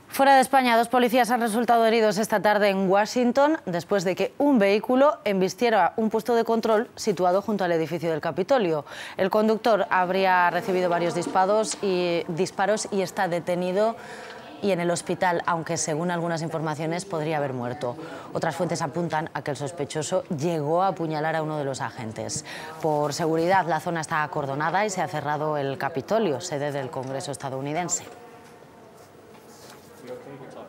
Fuera de España, 2 policías han resultado heridos esta tarde en Washington después de que un vehículo embistiera un puesto de control situado junto al edificio del Capitolio. El conductor habría recibido varios disparos y está detenido y en el hospital, aunque según algunas informaciones podría haber muerto. Otras fuentes apuntan a que el sospechoso llegó a apuñalar a uno de los agentes. Por seguridad, la zona está acordonada y se ha cerrado el Capitolio, sede del Congreso estadounidense.